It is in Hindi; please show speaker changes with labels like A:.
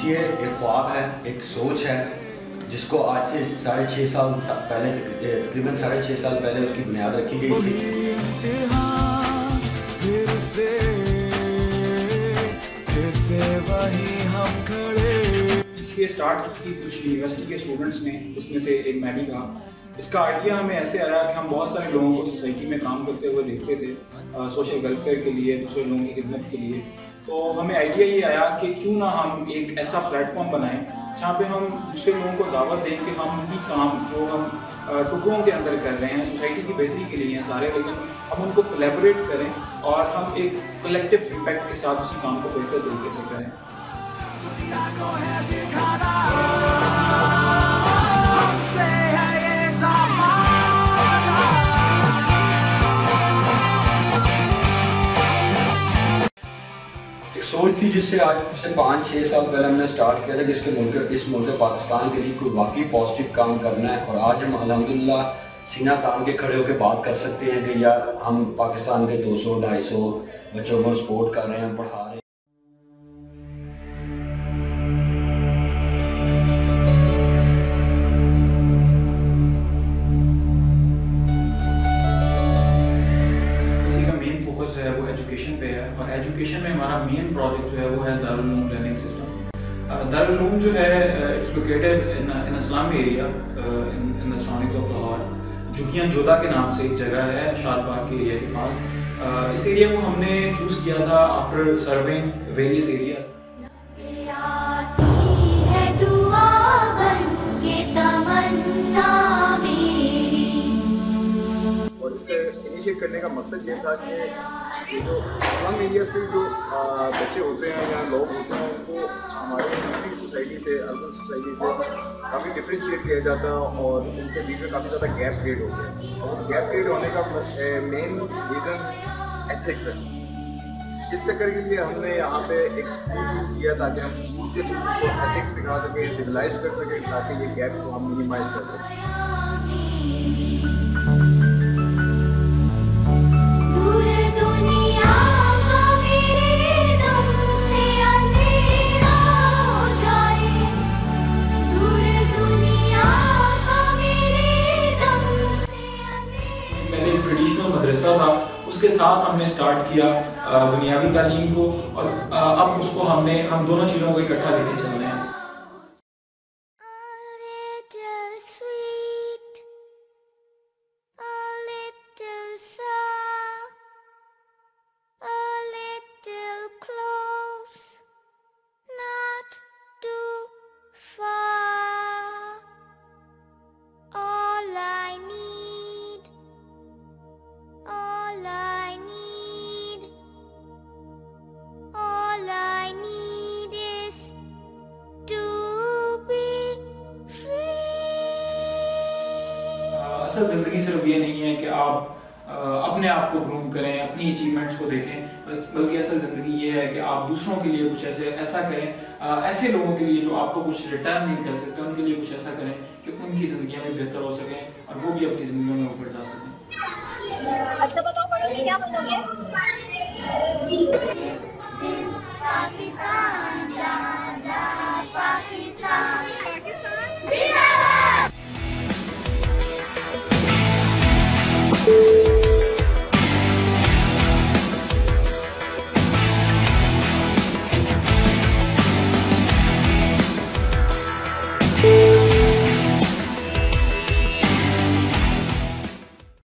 A: बीसीए एक ख्वाब है, एक सोच है जिसको आज से 6.5 साल पहले, तकरीबन 6.5 साल पहले उसकी बुनियाद रखी गई थी।
B: इसके स्टार्ट की कुछ यूनिवर्सिटी के स्टूडेंट्स ने, उसमें से एक मैं भी था। इसका आइडिया हमें ऐसे आया कि हम बहुत सारे लोगों को सोसाइटी में काम करते हुए देखते थे, सोशल वेलफेयर के लिए, दूसरे लोगों की खिदमत के लिए। तो हमें आइडिया ये आया कि क्यों ना हम एक ऐसा प्लेटफॉर्म बनाएं जहाँ पे हम दूसरे लोगों को दावत दें कि हम भी काम जो हम टुकड़ों के अंदर कर रहे हैं सोसाइटी की बेहतरी के लिए हैं सारे, लेकिन हम उनको कोलैबोरेट करें और हम एक कलेक्टिव इम्पैक्ट के साथ उसी काम को बेहतर तरीके से करें।
A: सोच थी जिससे आज से 5-6 साल पहले हमने स्टार्ट किया था कि इस मुल्क पाकिस्तान के लिए कोई वाकई पॉजिटिव काम करना है। और आज हम अल्हम्दुलिल्लाह सीना तान के खड़े होकर बात कर सकते हैं कि यार हम पाकिस्तान के 200-250 बच्चों को सपोर्ट कर रहे हैं, पढ़ा रहे हैं।
B: वो एजुकेशन पे है और एजुकेशन में हमारा मेन प्रोजेक्ट जो है वो है दारुल उलूम लर्निंग सिस्टम। दारुल उलूम जो है इट्स लोकेटेड इन इस्लामी area in the surroundings of Lahore. जुकियां जोधा के नाम से एक जगह है शादबाग के एरिया के पास। इस एरिया को हमने चूज किया था आफ्टर सर्विंग वेरियस एरियाज।
C: और इसका इनिशिएट करने का मकसद ये था कि जो स्लम एरियाज़ के जो बच्चे होते हैं या लोग होते हैं उनको हमारे दूसरी सोसाइटी से, अर्बन सोसाइटी से काफ़ी डिफ्रेंशिएट किया जाता है और उनके बीच में काफ़ी ज़्यादा गैप क्रिएट होता है। और गैप क्रिएट होने का मेन रीज़न एथिक्स है। इस चक्कर के लिए हमने यहाँ पे एक स्कूल शुरू किया ताकि हम स्कूल के थ्रू एथिक्स दिखा सकें, सिविलाइज कर सकें, ताकि ये गैप को हम मिनिमाइज कर सकें।
B: मदरसा था, उसके साथ हमने स्टार्ट किया बुनियादी तालीम को और अब उसको हम दोनों चीज़ों को इकट्ठा लेके चल रहे हैं। असल ज़िंदगी सिर्फ ये नहीं है कि आप अपने आप को ग्रूम करें, अपनी अचीवमेंट्स को देखें, बल्कि असल ज़िंदगी ये है कि आप दूसरों के लिए कुछ ऐसा करें, ऐसे लोगों के लिए जो आपको कुछ रिटर्न नहीं कर सकते, उनके लिए कुछ ऐसा करें कि उनकी ज़िंदगियाँ भी बेहतर हो सकें और वो भी अपनी ज़िंदगियों में ऊपर जा सकें।
D: अच्छा बताओ, पढ़ोगे क्या बनोगे? पाकिस्तान